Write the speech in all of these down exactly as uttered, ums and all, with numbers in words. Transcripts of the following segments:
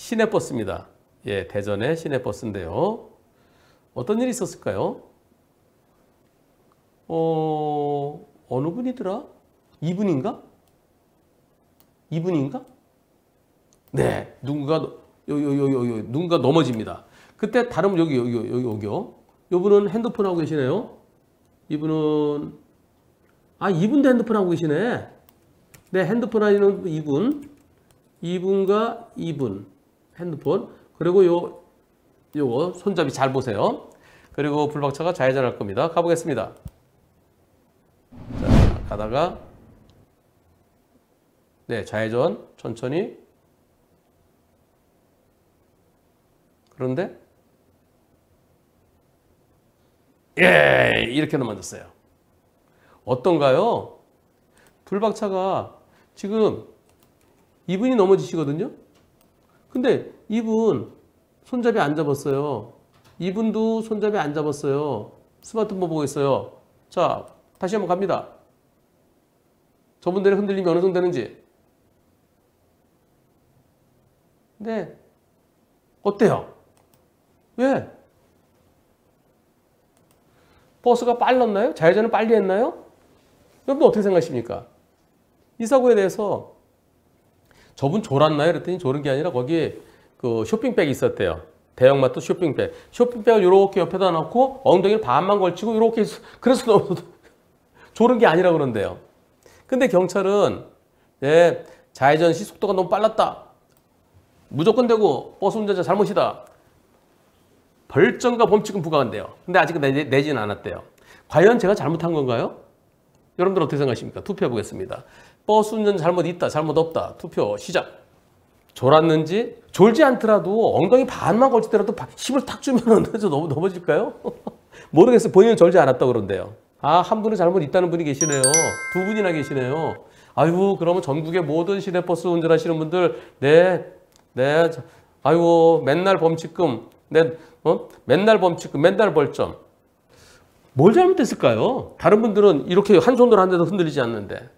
시내버스입니다. 예, 대전의 시내버스인데요. 어떤 일이 있었을까요? 어, 어느 분이더라? 이분인가? 이분인가? 네, 누군가, 요, 요, 요, 요, 요, 누군가 넘어집니다. 그때 다른 여기, 여기, 여기, 여기요. 이분은 핸드폰 하고 계시네요. 이분은, 아, 이분도 핸드폰 하고 계시네. 네, 핸드폰 하시는 이분. 이분과 이분. 핸드폰. 그리고 요, 요거, 손잡이 잘 보세요. 그리고 불박차가 좌회전할 겁니다. 가보겠습니다. 자, 가다가, 네, 좌회전, 천천히. 그런데, 예, 이렇게 넘어졌어요. 어떤가요? 불박차가 지금 이분이 넘어지시거든요. 근데 이분 손잡이 안 잡았어요. 이분도 손잡이 안 잡았어요. 스마트폰 보고 있어요. 자, 다시 한번 갑니다. 저분들의 흔들림이 어느 정도 되는지. 네. 어때요? 왜? 버스가 빨랐나요? 좌회전을 빨리 했나요? 여러분 어떻게 생각하십니까? 이 사고에 대해서 저분 졸았나요? 그랬더니 졸은 게 아니라 거기에 그 쇼핑백이 있었대요. 대형마트 쇼핑백. 쇼핑백을 이렇게 옆에다 놓고 엉덩이를 반만 걸치고 이렇게 그래서 너무 졸은 게 아니라 그런데요. 근데 경찰은 예, 좌회전 시 속도가 너무 빨랐다. 무조건 되고 버스 운전자 잘못이다. 벌점과 범칙금 부과한대요. 근데 아직 내, 내지는 않았대요. 과연 제가 잘못한 건가요? 여러분들 어떻게 생각하십니까? 투표해 보겠습니다. 버스 운전 잘못 있다, 잘못 없다. 투표 시작. 졸았는지, 졸지 않더라도 엉덩이 반만 걸치더라도 힘을 탁 주면 넘어, 넘어질까요? 모르겠어요. 본인은 졸지 않았다고 그런데요. 아, 한 분은 잘못 있다는 분이 계시네요. 두 분이나 계시네요. 아유, 그러면 전국의 모든 시내버스 운전하시는 분들, 네, 네, 아유, 맨날 범칙금, 네, 어? 맨날 범칙금, 맨날 벌점. 뭘 잘못했을까요? 다른 분들은 이렇게 한 손으로 한 대도 흔들리지 않는데.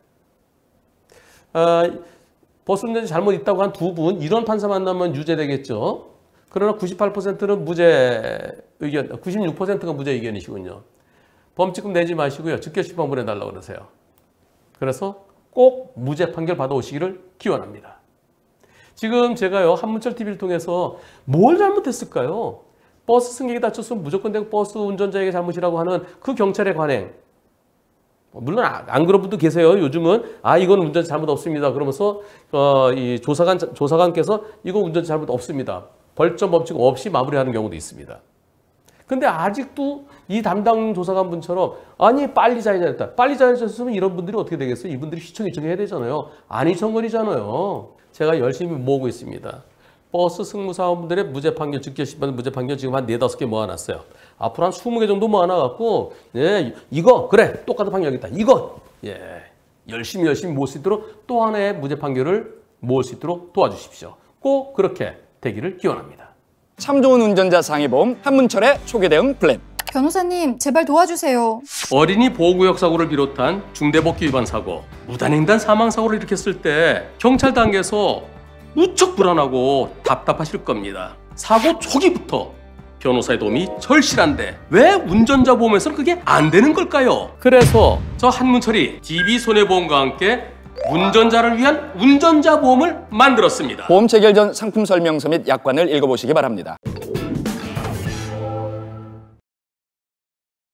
아, 버스 운전이 잘못 있다고 한 두 분, 이런 판사 만나면 유죄되겠죠. 그러나 구십팔 퍼센트는 무죄 의견, 구십육 퍼센트가 무죄 의견이시군요. 범칙금 내지 마시고요. 즉결심판 보내달라고 그러세요. 그래서 꼭 무죄 판결 받아오시기를 기원합니다. 지금 제가요, 한문철 티비를 통해서 뭘 잘못했을까요? 버스 승객이 다쳤으면 무조건 되고 버스 운전자에게 잘못이라고 하는 그 경찰의 관행. 물론 안 그런 분도 계세요. 요즘은 아 이건 운전자 잘못 없습니다. 그러면서 어, 이 조사관 조사관께서 이거 운전자 잘못 없습니다. 벌점 법칙 없이 마무리하는 경우도 있습니다. 근데 아직도 이 담당 조사관분처럼 아니 빨리 좌회전했다. 빨리 좌회전했으면 이런 분들이 어떻게 되겠어요? 이분들이 시청 이청해야 되잖아요. 안 이청거리잖아요. 제가 열심히 모으고 있습니다. 버스 승무사원분들의 무죄 판결, 즉결심판 무죄 판결 지금 한 네다섯 개 모아놨어요. 앞으로 한 스무 개 정도 모아놔갖고, 예, 이거, 그래, 똑같은 판결 있다. 이거, 예, 열심히 열심히 모을 수 있도록 또 하나의 무죄 판결을 모을 수 있도록 도와주십시오. 꼭 그렇게 되기를 기원합니다. 참 좋은 운전자 상해보험 한문철의 초기 대응 플랜. 변호사님, 제발 도와주세요. 어린이 보호구역 사고를 비롯한 중대법규 위반 사고, 무단횡단 사망 사고를 일으켰을 때 경찰 단계에서 무척 불안하고 답답하실 겁니다. 사고 초기부터 변호사의 도움이 절실한데 왜 운전자 보험에서는 그게 안 되는 걸까요? 그래서 저 한문철이 디비손해보험과 함께 운전자를 위한 운전자 보험을 만들었습니다. 보험 체결 전 상품 설명서 및 약관을 읽어보시기 바랍니다.